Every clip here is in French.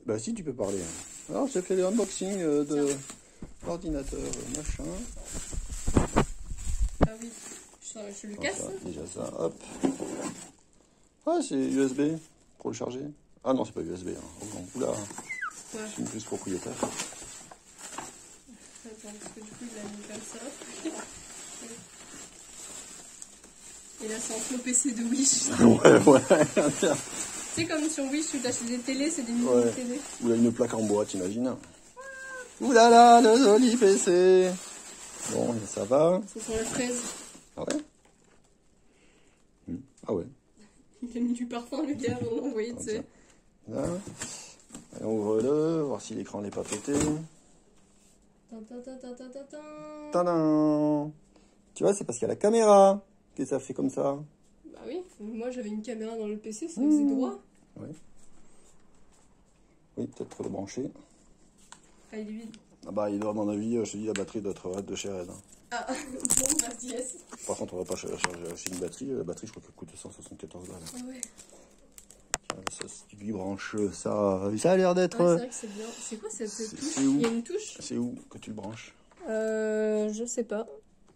Bah si, tu peux parler. Alors, j'ai fait le unboxing de l'ordinateur, machin. Ah oui, je le casse. Déjà ça, hop. Ah, c'est USB pour le charger. Ah non, c'est pas USB. Hein. Oh, non. Oula, c'est une puce propriétaire. Attends, parce que du coup, il l'a mis comme ça. Et là, c'est un faux PC de Wish. Ouais. C'est comme sur Wish, tu t'achètes des télés, c'est des mini télé. Ou là, une plaque en bois, t'imagines. Ouh là là, le joli PC. Bon, ça va. Ce sont les fraises. Ah ouais. Ah ouais. Il a mis du parfum, le gars, on l'a envoyé, tu sais. Là. Allez, ouvre-le, voir si l'écran n'est pas pété. Tadam. Tu vois, c'est parce qu'il y a la caméra que ça fait comme ça. Bah oui, moi j'avais une caméra dans le PC, ça faisait droit. Oui. Oui, peut-être trop le brancher. Ah, il est vide. Ah bah, il doit, à mon avis, je te dis, la batterie doit être de chez Red. Ah, bon, bah, yes. Par contre, on va pas acheter une batterie. La batterie, je crois qu'elle coûte 174 balles. Ah ouais. Ça, si tu lui branches ça a l'air d'être... Ah, c'est vrai que c'est bien. C'est quoi cette touche? Il y a une touche? C'est où que tu le branches? Je sais pas.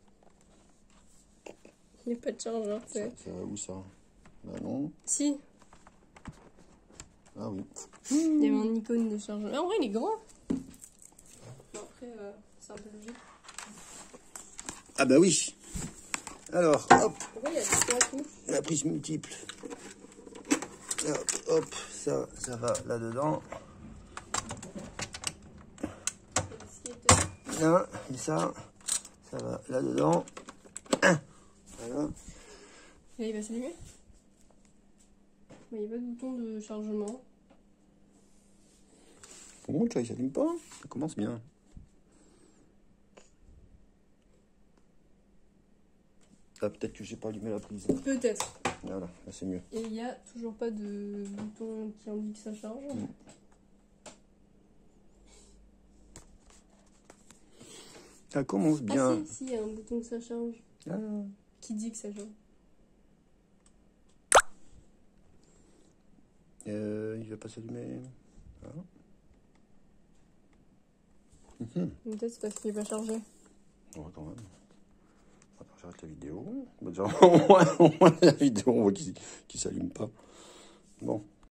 Il n'y a pas de chargeur. Ça va où ça? Bah non. Si. Ah oui. Il y avait un icône de chargeur. Mais en vrai, il est grand. Bon, après, c'est un peu logique. Ah bah oui. Alors, hop. Pourquoi il y a 3 touches? La prise multiple. Hop, ça va là-dedans. Là, et ça va là-dedans. Voilà. Et il va s'allumer? Mais il n'y a pas de bouton de chargement. Bon, tu vois, il s'allume pas. Ça commence bien. Ah, peut-être que j'ai pas allumé la prise. Peut-être. Voilà, là c'est mieux. Et il n'y a toujours pas de bouton qui indique sa charge. Ça commence bien. Ah si, il y a un bouton que ça charge. Ah. Qui dit que ça charge. Il va pas s'allumer. Ah. Peut-être c'est parce qu'il va charger. On va quand même. Attends, j'arrête la vidéo. Bah, déjà, au moins la vidéo, on voit qu'il s'allume pas. Bon.